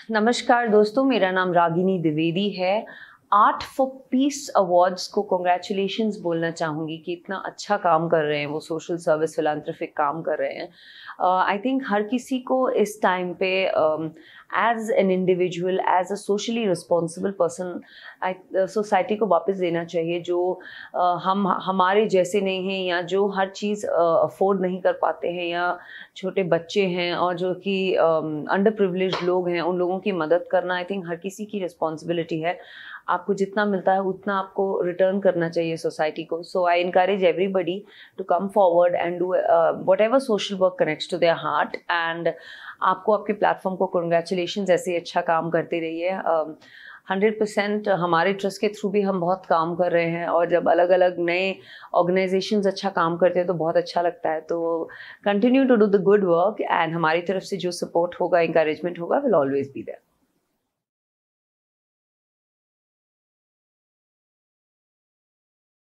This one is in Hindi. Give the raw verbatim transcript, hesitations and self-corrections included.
नमस्कार दोस्तों, मेरा नाम रागिनी द्विवेदी है। आर्ट फॉर पीस अवार्ड्स को कॉन्ग्रेचुलेशंस बोलना चाहूँगी कि इतना अच्छा काम कर रहे हैं वो, सोशल सर्विस फिलांथ्रोपिक काम कर रहे हैं। आई uh, थिंक हर किसी को इस टाइम पे as an individual, as a socially responsible person society को वापस देना चाहिए, जो uh, हम हमारे जैसे नहीं हैं या जो हर चीज़ अफोर्ड uh, नहीं कर पाते हैं, या छोटे बच्चे हैं और जो कि अंडर प्रिविलेज्ड लोग हैं, उन लोगों की मदद करना आई थिंक हर किसी की रिस्पॉन्सिबिलिटी है। आपको जितना मिलता है उतना आपको रिटर्न करना चाहिए सोसाइटी को। So I encourage everybody to come forward and do whatever social work connects to their heart. And आपको आपके प्लेटफॉर्म को कॉन्ग्रेचुलेशंस, ऐसे अच्छा काम करते रहिए। हंड्रेड परसेंट हमारे ट्रस्ट के थ्रू भी हम बहुत काम कर रहे हैं, और जब अलग अलग नए ऑर्गेनाइजेशंस अच्छा काम करते हैं तो बहुत अच्छा लगता है। तो continue to do the good work, and हमारी तरफ से जो सपोर्ट होगा, इंकरेजमेंट होगा, विल ऑलवेज बी देयर।